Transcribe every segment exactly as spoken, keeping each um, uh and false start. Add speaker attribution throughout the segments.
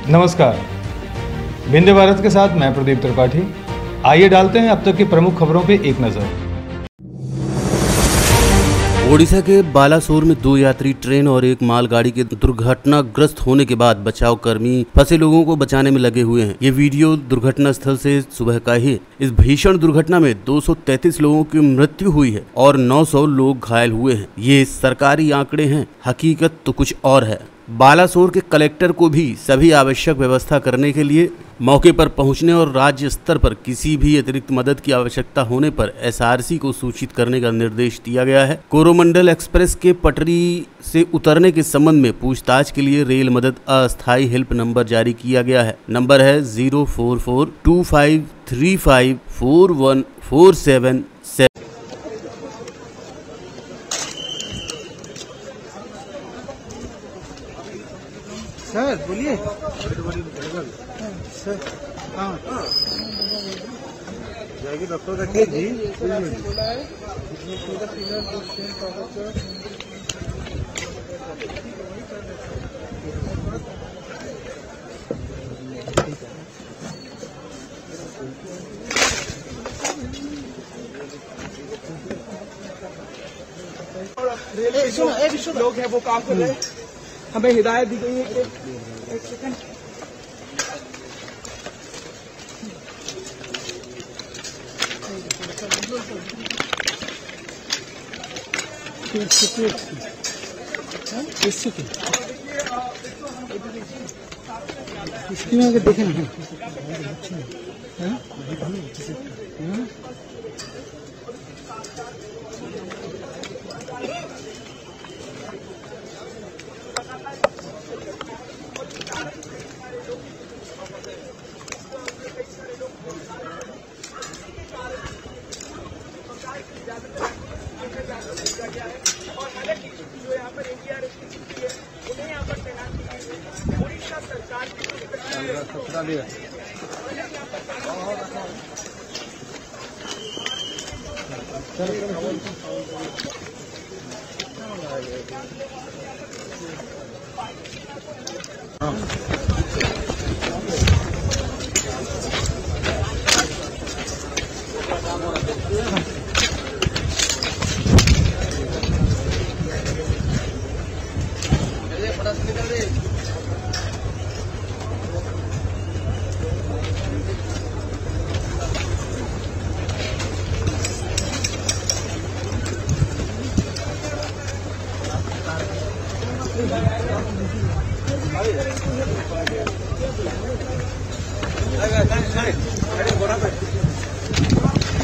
Speaker 1: नमस्कार, विंध्य भारत के साथ मैं प्रदीप त्रिपाठी। आइए डालते हैं अब तक की प्रमुख खबरों पे एक नजर।
Speaker 2: ओडिशा के बालासोर में दो यात्री ट्रेन और एक मालगाड़ी के दुर्घटनाग्रस्त होने के बाद बचाव कर्मी फंसे लोगों को बचाने में लगे हुए हैं। ये वीडियो दुर्घटना स्थल से सुबह का ही। इस भीषण दुर्घटना में दो सौ तैंतीस लोगों की मृत्यु हुई है और नौ सौ लोग घायल हुए हैं। ये सरकारी आंकड़े हैं, हकीकत तो कुछ और है। बालासोर के कलेक्टर को भी सभी आवश्यक व्यवस्था करने के लिए मौके पर पहुंचने और राज्य स्तर पर किसी भी अतिरिक्त मदद की आवश्यकता होने पर एसआरसी को सूचित करने का निर्देश दिया गया है। कोरोमंडल एक्सप्रेस के पटरी से उतरने के संबंध में पूछताछ के लिए रेल मदद अस्थायी हेल्प नंबर जारी किया गया है। नंबर है zero four four two five three five four one four seven seven.
Speaker 3: Sir बोलिए सर। हाँ जाएगी डॉक्टर का केस जी
Speaker 4: लोग हैं वो काम कर रहे हैं, हमें हिदायत दी गई है कि एक सेकंड
Speaker 3: इसकी में अगर देखें ना
Speaker 4: और हालांकि जो यहाँ पर एनडीआरएफ की टीम है उन्हें यहाँ पर तैनात की गई है। ओडिशा सरकार की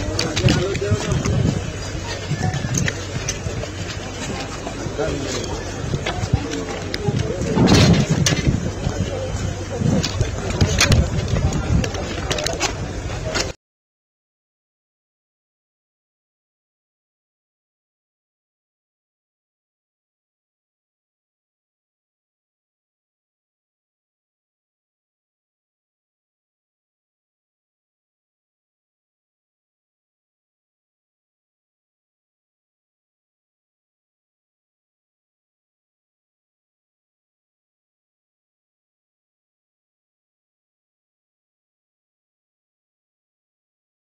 Speaker 3: Done.